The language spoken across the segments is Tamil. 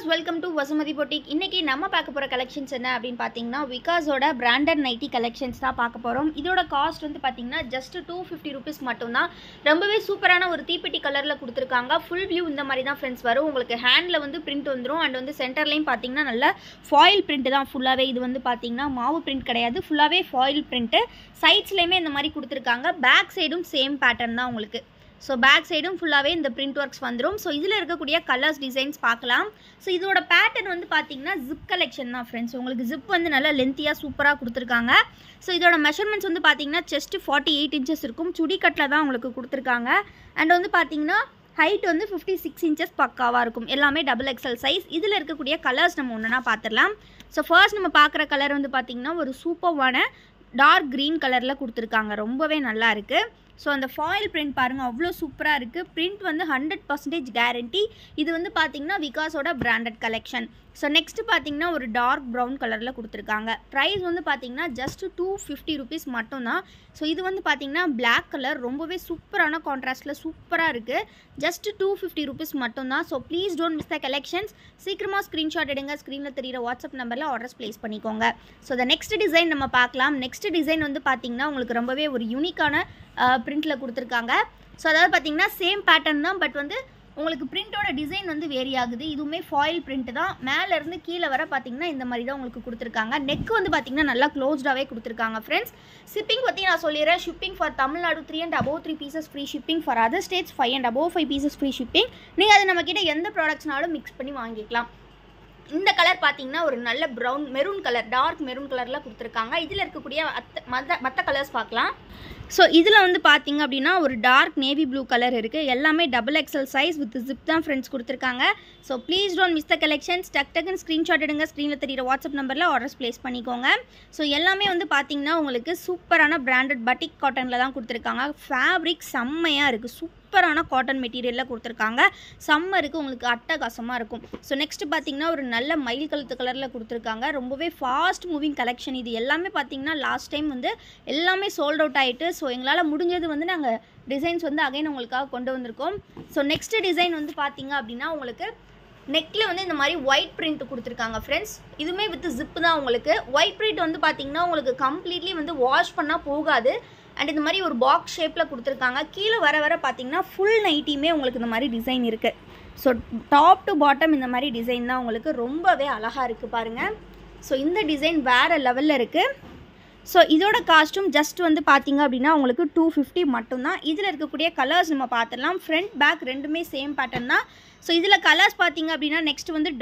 viewers, welcome to Vasumati Boutique. இன்னைக்கு நம்ம பார்க்க போற கலெக்ஷன்ஸ் என்ன அப்படினு பாத்தீங்கன்னா விகாஸோட பிராண்டட் நைட்டி கலெக்ஷன்ஸ் தான் பார்க்க போறோம். இதோட காஸ்ட் வந்து பாத்தீங்கன்னா just 250 rupees மட்டும் தான். ரொம்பவே சூப்பரான ஒரு தீப்பெட்டி கலர்ல கொடுத்திருக்காங்க. full view இந்த மாதிரி தான் फ्रेंड्स வரும். உங்களுக்கு ஹேண்ட்ல வந்து print வந்துரும் and வந்து சென்டர்லயும் பாத்தீங்கன்னா நல்ல foil print தான் ஃபுல்லாவே. இது வந்து பாத்தீங்கன்னா மாவு print கிடையாது, ஃபுல்லாவே foil print. சைட்ஸ்லயுமே இந்த மாதிரி கொடுத்திருக்காங்க. பேக் சைடும் சேம் பேட்டர்ன் தான் உங்களுக்கு. So back side ஃபுல்லாவே இந்த print works வந்துரும். So இதுல இருக்கக்கூடிய கலர்ஸ் டிசைன்ஸ் பார்க்கலாம். So இதோட பேட்டர்ன் வந்து பாத்தீங்கன்னா zip கலெக்ஷன் தான் फ्रेंड्स. உங்களுக்கு zip வந்து நல்லா லெந்தியா சூப்பரா கொடுத்திருக்காங்க. So இதோட மெஷர்மென்ட்ஸ் வந்து பாத்தீங்கன்னா chest 48 inches இருக்கும். சுடி கட்ல தான் உங்களுக்கு கொடுத்திருக்காங்க. and வந்து பாத்தீங்கன்னா height வந்து 56 inches பக்காவா இருக்கும். எல்லாமே double XL சைஸ். இதுல இருக்கக்கூடிய கலர்ஸ் நம்ம ஒண்ணா பாத்துறலாம். So first நம்ம பார்க்குற கலர் வந்து பாத்தீங்கன்னா ஒரு சூப்பரான டார்க் green கலர்ல கொடுத்திருக்காங்க. ரொம்பவே நல்லா இருக்கு. ஸோ அந்த ஃபாயில் பிரிண்ட் பாருங்கள், அவ்வளோ சூப்பராக இருக்குது. பிரிண்ட் வந்து 100% கேரண்டி. இது வந்து பார்த்தீங்கன்னா விகாஸோட பிராண்டட் கலெக்ஷன். ஸோ நெக்ஸ்ட்டு பார்த்தீங்கன்னா ஒரு டார்க் ப்ரௌன் கலரில் கொடுத்துருக்காங்க. ப்ரைஸ் வந்து பார்த்தீங்கன்னா ஜஸ்ட் 250 rupees மட்டும்தான். ஸோ இது வந்து பார்த்தீங்கன்னா பிளாக் கலர், ரொம்பவே சூப்பரான கான்ட்ராஸ்ட்டில் சூப்பராக இருக்குது. ஜஸ்ட் 250 rupees மட்டும்தான். So please don't miss the collections. சீக்கிரமாக ஸ்க்ரீன்ஷாட் எடுங்க. ஸ்க்ரீனில் தெரியிற வாட்ஸ்அப் நம்பரில் ஆர்டர்ஸ் ப்ளேஸ் பண்ணிக்கோங்க. ஸோ த நெக்ஸ்ட் டிசைன் நம்ம பார்க்கலாம். நெக்ஸ்ட் டிசைன் வந்து பார்த்தீங்கன்னா உங்களுக்கு ரொம்பவே ஒரு யூனிக்கான பிரிண்டில் கொடுத்துருக்காங்க. ஸோ அதாவது பார்த்தீங்கன்னா சேம் பேட்டர்ன் தான், பட் வந்து உங்களுக்கு பிரிண்டோட டிசைன் வந்து வேரி ஆகுது. இதுவுமே ஃபாயில் பிரிண்ட் தான். மேலேருந்து கீழே வர பார்த்தீங்கன்னா இந்த மாதிரி தான் உங்களுக்கு கொடுத்துருக்காங்க. நெக் வந்து பார்த்தீங்கன்னா நல்லா க்ளோஸ்டாகவே கொடுத்துருக்காங்க ஃப்ரெண்ட்ஸ். ஷிப்பிங் பற்றி நான் சொல்லிடுறேன். Shipping for Tamil Nadu 3 and above 3 pieces free shipping. For other states 5 and above 5 pieces free shipping. நீங்கள் அது நம்மக்கிட்ட எந்த ப்ராடக்ட்ஸ்னாலும் மிக்ஸ் பண்ணி வாங்கிக்கலாம். இந்த கலர் பார்த்தீங்கன்னா ஒரு நல்ல brown maroon colour, dark maroon கலரில் கொடுத்துருக்காங்க. இதில் இருக்கக்கூடிய மற்ற கலர்ஸ் பார்க்கலாம். ஸோ இதில் வந்து பார்த்தீங்க அப்படின்னா ஒரு டார்க் நேவி ப்ளூ கலர் இருக்குது. எல்லாமே double XL size with zip தான் ஃப்ரெண்ட்ஸ் கொடுத்துருக்காங்க. So please don't miss the collections. டக்குன்னு ஸ்க்ரீன்ஷாட் எடுங்க. ஸ்க்ரீனில் தெரியிற வாட்ஸ்அப் நம்பரில் ஆர்டர்ஸ் ப்ளேஸ் பண்ணிக்கோங்க. ஸோ எல்லாமே வந்து பார்த்தீங்கன்னா உங்களுக்கு சூப்பரான பிராண்டட் பட்டிக் காட்டனில் தான் கொடுத்துருக்காங்க. ஃபேப்ரிக் செம்மையாக இருக்குது. சூப்பரான காட்டன் மெட்டீரியலில் கொடுத்துருக்காங்க. சம்மருக்கு உங்களுக்கு அட்டகாசமாக இருக்கும். ஸோ நெக்ஸ்ட் பார்த்தீங்கன்னா ஒரு நல்ல மயில் கழுத்து கலரில் கொடுத்துருக்காங்க. ரொம்பவே ஃபாஸ்ட் மூவிங் கலெக்ஷன். இது எல்லாமே பார்த்தீங்கன்னா லாஸ்ட் டைம் வந்து எல்லாமே சோல்ட் அவுட் ஆகிட்டு, ஸோ எங்களால் முடிஞ்சது வந்து நாங்கள் டிசைன்ஸ் வந்து அகைன் உங்களுக்காக கொண்டு வந்திருக்கோம். ஸோ நெக்ஸ்ட் டிசைன் வந்து பார்த்தீங்க அப்படின்னா உங்களுக்கு நெக்கில் வந்து இந்த மாதிரி ஒயிட் பிரிண்ட் கொடுத்துருக்காங்க ஃப்ரெண்ட்ஸ். இதுவுமே வித் ஜிப்பு தான். உங்களுக்கு ஒயிட் பிரிண்ட் வந்து பார்த்தீங்கன்னா உங்களுக்கு கம்ப்ளீட்லி வந்து வாஷ் பண்ணால் போகாது. அண்ட் இந்த மாதிரி ஒரு பாக்ஸ் ஷேப்பில் கொடுத்துருக்காங்க. கீழே வர பார்த்தீங்கன்னா ஃபுல் நைட்டியுமே உங்களுக்கு இந்த மாதிரி டிசைன் இருக்குது. ஸோ டாப் டு பாட்டம் இந்த மாதிரி டிசைன் தான் உங்களுக்கு ரொம்பவே அழகாக இருக்குது பாருங்கள். ஸோ இந்த டிசைன் வேறு லெவலில் இருக்குது. ஸோ இதோட காஸ்ட்டும் ஜஸ்ட் வந்து பார்த்தீங்க அப்படின்னா உங்களுக்கு 250 மட்டும்தான். இதில் இருக்கக்கூடிய கலர்ஸ் நம்ம பார்த்துடலாம். ஃப்ரண்ட் பேக் ரெண்டுமே சேம் பேட்டர்ன் தான். ஸோ இதில் கலர்ஸ் பார்த்தீங்க அப்படின்னா நெக்ஸ்ட் வந்து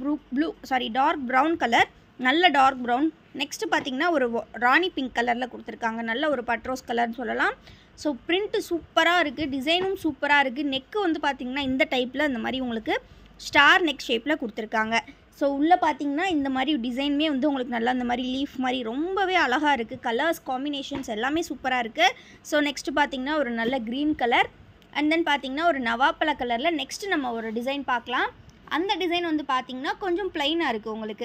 டார்க் ப்ரௌன் கலர், நல்ல டார்க் ப்ரௌன். நெக்ஸ்ட்டு பார்த்தீங்கன்னா ஒரு ராணி பிங்க் கலரில் கொடுத்துருக்காங்க. நல்ல ஒரு பட்ரோஸ் கலர்னு சொல்லலாம். ஸோ பிரிண்ட்டு சூப்பராக இருக்குது, டிசைனும் சூப்பராக இருக்குது. நெக்கு வந்து பார்த்திங்கன்னா இந்த டைப்பில் இந்த மாதிரி உங்களுக்கு ஸ்டார் நெக் ஷேப்பில் கொடுத்துருக்காங்க. ஸோ உள்ளே பார்த்தீங்கன்னா இந்த மாதிரி டிசைனுமே வந்து உங்களுக்கு நல்லா இந்த மாதிரி லீஃப் மாதிரி ரொம்பவே அழகாக இருக்குது. கலர்ஸ் காம்பினேஷன்ஸ் எல்லாமே சூப்பராக இருக்குது. ஸோ நெக்ஸ்ட்டு பார்த்தீங்கன்னா ஒரு நல்ல க்ரீன் கலர் அண்ட் தென் பார்த்தீங்கன்னா ஒரு நவாப்பழ கலரில் நெக்ஸ்ட்டு நம்ம ஒரு டிசைன் பார்க்கலாம். அந்த டிசைன் வந்து பார்த்திங்கன்னா கொஞ்சம் ப்ளைனாக இருக்குது உங்களுக்கு.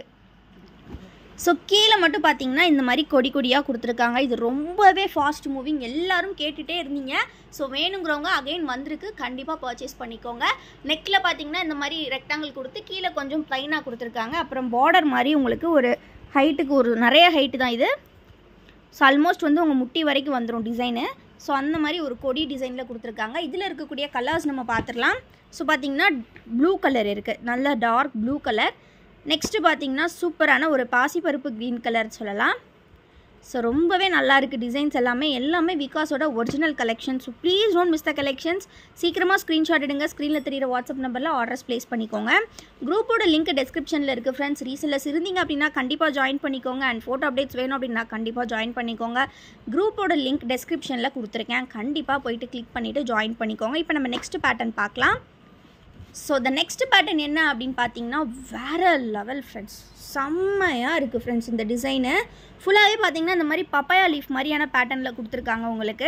ஸோ கீழே மட்டும் பார்த்தீங்கன்னா இந்த மாதிரி கொடியாக கொடுத்துருக்காங்க. இது ரொம்பவே ஃபாஸ்ட் மூவிங், எல்லோரும் கேட்டுகிட்டே இருந்தீங்க. ஸோ வேணுங்கிறவங்க அகைன் வந்திருக்கு, கண்டிப்பாக பர்ச்சேஸ் பண்ணிக்கோங்க. நெக்கில் பார்த்தீங்கன்னா இந்த மாதிரி ரெக்டாங்கிள் கொடுத்து கீழே கொஞ்சம் ப்ளைனாக கொடுத்துருக்காங்க. அப்புறம் பார்டர் மாதிரி உங்களுக்கு ஒரு ஹைட்டுக்கு ஒரு நிறைய ஹைட்டு தான் இது. ஸோ ஆல்மோஸ்ட் வந்து உங்கள் முட்டி வரைக்கும் வந்துடும் டிசைனு. ஸோ அந்த மாதிரி ஒரு கொடி டிசைனில் கொடுத்துருக்காங்க. இதில் இருக்கக்கூடிய கலர்ஸ் நம்ம பார்த்துடலாம். ஸோ பார்த்தீங்கன்னா ப்ளூ கலர் இருக்குது, நல்ல டார்க் ப்ளூ கலர். நெக்ஸ்ட்டு பார்த்தீங்கன்னா சூப்பரான ஒரு பாசிப்பருப்பு க்ரீன் கலர் சொல்லலாம். ஸோ ரொம்பவே நல்லா இருக்குது டிசைன்ஸ் எல்லாமே விகாஸோட original collection. So please don't miss the collections. சீக்கிரமாக ஸ்க்ரீன்ஷாட் எடுங்க. ஸ்க்ரீனில் தெரியிற வாட்ஸ்அப் நம்பரில் ஆர்டர்ஸ் ப்ளேஸ் பண்ணிக்கோங்க. குரூப்போட லிங்க் டிஸ்கிரிப்ஷனில் இருக்குது ஃப்ரெண்ட்ஸ். ரீசெல்லர்ஸ் இருந்தீங்க அப்படின்னா கண்டிப்பாக ஜாயின் பண்ணிக்கோங்க. அண்ட் ஃபோட்டோ அப்டேட்ஸ் வேணும் அப்படின்னா கண்டிப்பாக ஜாயின் பண்ணிக்கோங்க. குரூப்போட லிங்க் டிஸ்கிரிப்ஷனில் கொடுத்துருக்கேன். கண்டிப்பாக போயிட்டு கிளிக் பண்ணிவிட்டு ஜாயின் பண்ணிக்கோங்க. இப்போ நம்ம நெக்ஸ்ட் பேட்டர்ன் பார்க்கலாம். ஸோ த நெக்ஸ்ட் பேட்டர்ன் என்ன அப்படின்னு பார்த்தீங்கன்னா வேறு லெவல் ஃப்ரெண்ட்ஸ். செம்மையாக இருக்குது ஃப்ரெண்ட்ஸ். இந்த டிசைனு ஃபுல்லாகவே பார்த்தீங்கன்னா இந்த மாதிரி பப்பாயா லீஃப் மாதிரியான பேட்டர்னில் கொடுத்துருக்காங்க உங்களுக்கு.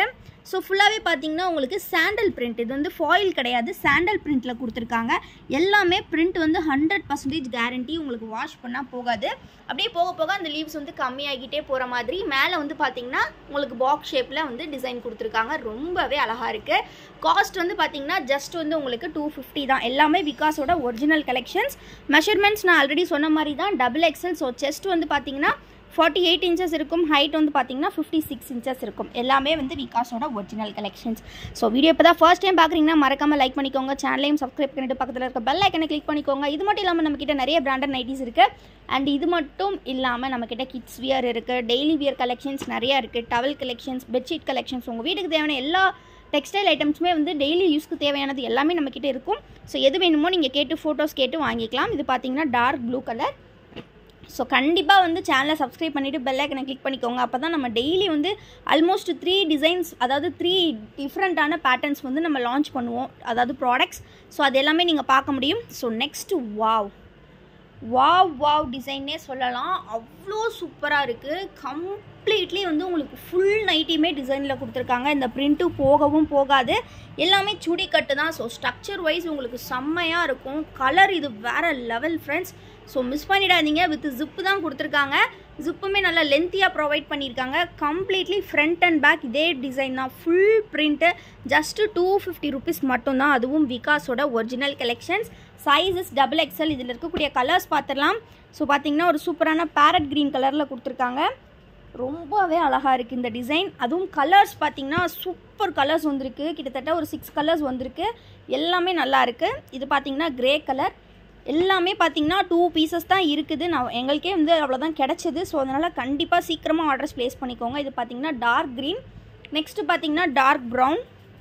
ஸோ ஃபுல்லாகவே பார்த்தீங்கன்னா உங்களுக்கு சாண்டல் பிரிண்ட், இது வந்து ஃபாயில் கிடையாது, சாண்டல் பிரிண்ட்டில் கொடுத்துருக்காங்க. எல்லாமே பிரிண்ட் வந்து 100% கேரண்டி, உங்களுக்கு வாஷ் பண்ணால் போகாது. அப்படியே போக போக அந்த லீவ்ஸ் வந்து கம்மியாகிட்டே போகிற மாதிரி மேலே வந்து பார்த்தீங்கன்னா உங்களுக்கு பாக்ஸ் ஷேப்பில் வந்து டிசைன் கொடுத்துருக்காங்க. ரொம்பவே அழகாக இருக்குது. காஸ்ட் வந்து பார்த்தீங்கன்னா ஜஸ்ட் வந்து உங்களுக்கு 250 தான். எல்லாமே விகாஸோட ஒரிஜினல் கலெக்ஷன்ஸ். மெஷர்மெண்ட்ஸ் நான் ஆல்ரெடி சொன்ன மாதிரி தான், XXL. ஸோ செஸ்ட் வந்து பார்த்தீங்கன்னா 48 inches இருக்கும், ஹைட் வந்து பார்த்தீங்கன்னா 56 inches இருக்கும். எல்லாமே வந்து விகாஸோட ஒரிஜினல் கலெக்ஷன்ஸ். ஸோ வீடியோ இப்போ தான் ஃபர்ஸ்ட் டைம் பார்க்குறீங்கன்னா மறக்காமல் லைக் பண்ணிக்கோங்க, சேனலையும் சப்ஸ்கிரைப் பண்ணிட்டு பக்கத்தில் இருக்க பெல் ஐக்கனை கிளிக் பண்ணிக்கோங்க. இது மட்டும் இல்லாமல் நம்மக்கிட்ட நிறைய பிராண்டட் நைட்டிஸ் இருக்குது. அண்ட் இது மட்டும் இல்லாமல் நம்மக்கிட்ட கிட்ஸ் வியர் இருக்குது, டெய்லி வியர் கலெக்ஷன்ஸ் நிறையா இருக்குது, டவல் கலெக்ஷன்ஸ், பெட்ஷீட் கலெக்ஷன்ஸ், உங்கள் வீட்டுக்கு தேவையான எல்லா டெக்ஸ்டைல் ஐட்டம்ஸுமே வந்து டெய்லி யூஸ்க்கு தேவையானது எல்லாமே நம்மக்கிட்ட இருக்கும். ஸோ எது வேணுமோ நீங்கள் கேட்டு ஃபோட்டோஸ் கேட்டு வாங்கிக்கலாம். இது பார்த்தீங்கன்னா டார்க் ப்ளூ கலர். ஸோ கண்டிப்பாக வந்து சேனலை சப்ஸ்கிரைப் பண்ணிவிட்டு பெல் ஐக்கனை கிளிக் பண்ணிக்கோங்க. அப்போ தான் நம்ம டெய்லி வந்து ஆல்மோஸ்ட் 3 டிசைன்ஸ், அதாவது 3 டிஃப்ரெண்ட்டான பேட்டர்ன்ஸ் வந்து நம்ம லான்ச் பண்ணுவோம், அதாவது ப்ராடக்ட்ஸ். ஸோ அது எல்லாமே நீங்கள் பார்க்க முடியும். ஸோ நெக்ஸ்ட்டு வாவ் டிசைன்னே சொல்லலாம். அவ்வளோ சூப்பராக இருக்குது. கம்ப்ளீட்லி வந்து உங்களுக்கு ஃபுல் நைட்டியுமே டிசைனில் கொடுத்துருக்காங்க. இந்த பிரிண்ட்டு போகவும் போகாது, எல்லாமே சுடி கட்டு தான். ஸோ ஸ்ட்ரக்சர் வைஸ் உங்களுக்கு செம்மையாக இருக்கும். கலர் இது வேறு லெவல் ஃப்ரெண்ட்ஸ். ஸோ மிஸ் பண்ணிடாதீங்க. வித் ஜிப்பு தான் கொடுத்துருக்காங்க. ஜிப்புமே நல்லா லென்த்தியாக ப்ரொவைட் பண்ணியிருக்காங்க. கம்ப்ளீட்லி ஃப்ரண்ட் அண்ட் பேக் இதே டிசைன் தான். ஃபுல் பிரிண்ட்டு ஜஸ்ட்டு 250 rupees மட்டும்தான். அதுவும் விகாஸோட ஒரிஜினல் கலெக்ஷன்ஸ். Sizes XXL. இதில் இருக்கக்கூடிய கலர்ஸ் பார்த்துடலாம். ஸோ பார்த்தீங்கன்னா ஒரு சூப்பரான பேரட் க்ரீன் கலரில் கொடுத்துருக்காங்க. ரொம்பவே அழகாக இருக்குது இந்த டிசைன். அதுவும் கலர்ஸ் பார்த்திங்கன்னா சூப்பர் கலர்ஸ் வந்திருக்கு. கிட்டத்தட்ட ஒரு 6 கலர்ஸ் வந்திருக்கு. எல்லாமே நல்லா இருக்குது. இது பார்த்திங்கன்னா க்ரே கலர். எல்லாமே பார்த்திங்கன்னா 2 pieces தான் இருக்குது. எங்களுக்கே வந்து அவ்வளோதான் கிடச்சிது. ஸோ அதனால் கண்டிப்பாக சீக்கிரமாக ஆர்டர்ஸ் ப்ளேஸ் பண்ணிக்கோங்க. இது பார்த்திங்கன்னா டார்க் க்ரீன். நெக்ஸ்ட்டு பார்த்திங்கன்னா dark brown.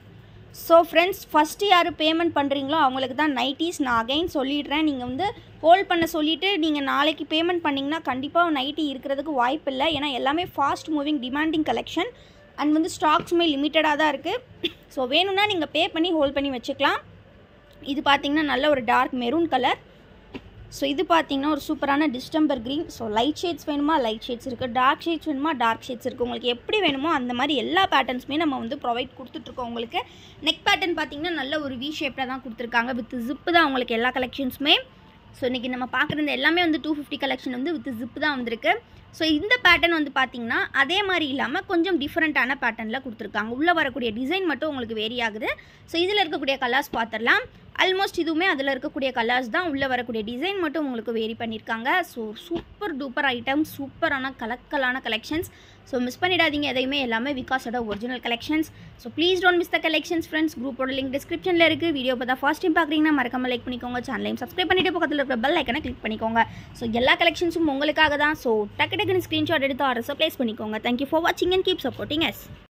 So friends, first யார் பேமெண்ட் பண்ணுறீங்களோ அவங்களுக்கு தான் நைட்டிஸ். நான் அகைன் சொல்லிடுறேன், நீங்கள் வந்து ஹோல்ட் பண்ண சொல்லிவிட்டு நீங்கள் நாளைக்கு பேமெண்ட் பண்ணிங்கன்னா கண்டிப்பாக நைட்டி இருக்கிறதுக்கு வாய்ப்பு இல்லை. ஏன்னா எல்லாமே fast moving demanding collection and வந்து ஸ்டாக்ஸுமே லிமிட்டடாக தான் இருக்குது. ஸோ வேணும்னா நீங்கள் பே பண்ணி ஹோல்ட் பண்ணி வச்சுக்கலாம். இது பார்த்திங்கன்னா நல்ல ஒரு டார்க் மெரூன் கலர். ஸோ இது பார்த்திங்கன்னா ஒரு சூப்பரான distemper green. So light shades வேணுமா லைட் ஷேட்ஸ் இருக்குது, டார்க் ஷேட்ஸ் வேணுமா டார்க் ஷேட்ஸ் இருக்குது. உங்களுக்கு எப்படி வேணுமோ அந்த மாதிரி எல்லா பேட்டர்ன்ஸுமே நம்ம வந்து ப்ரொவைட் கொடுத்துட்ருக்கோம். உங்களுக்கு நெக் பேட்டர்ன் பார்த்திங்கன்னா நல்ல ஒரு வி ஷேப்பில் தான் கொடுத்துருக்காங்க. வித் ஜிப்பு தான் உங்களுக்கு எல்லா கலெக்ஷன்ஸுமே. ஸோ இன்றைக்கி நம்ம பார்க்குறது எல்லாமே வந்து 250 கலெக்ஷன் வந்து வித் ஜிப்பு தான் வந்திருக்கு. ஸோ இந்த பேட்டர்ன் வந்து பார்த்திங்கன்னா அதே மாதிரி இல்லாமல் கொஞ்சம் டிஃப்ரெண்ட்டான பேட்டர்னில் கொடுத்துருக்காங்க. உள்ளே வரக்கூடிய டிசைன் மட்டும் உங்களுக்கு வேரி ஆகுது. ஸோ இதில் இருக்கக்கூடிய கலர்ஸ் பார்த்துடலாம். ஆல்மோஸ்ட் இதுவுமே அதில் இருக்கக்கூடிய கலர்ஸ் தான். உள்ளே வரக்கூடிய டிசைன் மட்டும் உங்களுக்கு வேரி பண்ணியிருக்காங்க. ஸோ சூப்பர் டூப்பர் ஐட்டம், சூப்பரான கலக்கலான கலெக்ஷன்ஸ். ஸோ மிஸ் பண்ணிடாதீங்க எதையுமே. எல்லாமே விகாஸோட original collections. So please don't miss the collections friends. குரூப்போட லிங்க் டிஸ்கிரிப்ஷனில் இருக்குது. வீடியோ பார்த்தா ஃபர்ஸ்ட் டைம் பார்க்குறீங்கன்னா மறக்காம லைக் பண்ணிக்கோங்க, சேனலையும் சப்ஸ்கிரைப் பண்ணிட்டு பக்கத்தில் இருக்கிற பெல் ஐக்கனை கிளிக் பண்ணிக்கோங்க. ஸோ எல்லா கலெக்ஷன்ஸும் உங்களுக்காக தான். ஸோ டக்குன்னு ஸ்க்ரீன்ஷாட் எடுத்து ஆர்டர்ஸை ப்ளேஸ் பண்ணிக்கோங்க. தேங்க்யூ ஃபார் வாட்சிங் அண்ட் கீப் சப்போர்ட்டிங் அஸ்.